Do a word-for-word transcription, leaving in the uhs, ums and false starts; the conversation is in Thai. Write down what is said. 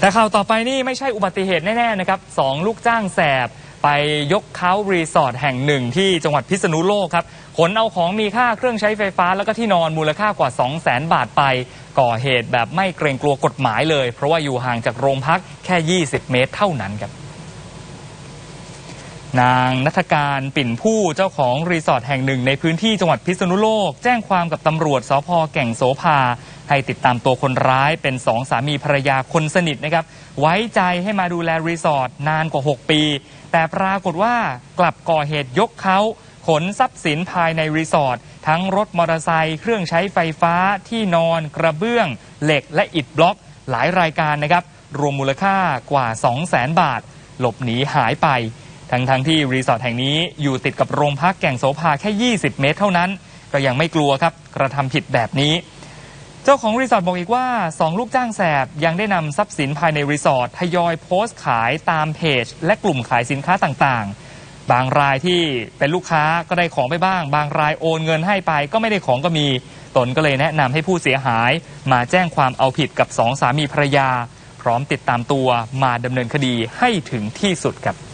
แต่ข่าวต่อไปนี่ไม่ใช่อุบัติเหตุแน่ๆนะครับสองลูกจ้างแสบไปยกเขารีสอร์ทแห่งหนึ่งที่จังหวัดพิษณุโลกครับขนเอาของมีค่าเครื่องใช้ไฟฟ้าแล้วก็ที่นอนมูลค่ากว่า สองแสน บาทไปก่อเหตุแบบไม่เกรงกลัวกฎหมายเลยเพราะว่าอยู่ห่างจากโรงพักแค่ยี่สิบเมตรเท่านั้นครับนางณัฐการปิ่นผู้เจ้าของรีสอร์ทแห่งหนึ่งในพื้นที่จังหวัดพิษณุโลกแจ้งความกับตำรวจสภ.แก่งโสภาให้ติดตามตัวคนร้ายเป็นสองสามีภรรยาคนสนิทนะครับไว้ใจให้มาดูแลรีสอร์ทนานกว่าหกปีแต่ปรากฏว่ากลับก่อเหตุยกเขาขนทรัพย์สินภายในรีสอร์ททั้งรถมอเตอร์ไซค์เครื่องใช้ไฟฟ้าที่นอนกระเบื้องเหล็กและอิฐบล็อกหลายรายการนะครับรวมมูลค่ากว่า สองแสน บาทหลบหนีหายไปทั้งทั้งที่รีสอร์ทแห่งนี้อยู่ติดกับโรงพักแก่งโสภาแค่ยี่สิบเมตรเท่านั้นก็ยังไม่กลัวครับกระทำผิดแบบนี้เจ้าของรีสอร์ทบอกอีกว่าสองลูกจ้างแสบยังได้นำทรัพย์สินภายในรีสอร์ททยอยโพสต์ขายตามเพจและกลุ่มขายสินค้าต่างๆบางรายที่เป็นลูกค้าก็ได้ของไปบ้างบางรายโอนเงินให้ไปก็ไม่ได้ของก็มีตนก็เลยแนะนำให้ผู้เสียหายมาแจ้งความเอาผิดกับสองสามีภรรยาพร้อมติดตามตัวมาดำเนินคดีให้ถึงที่สุดครับ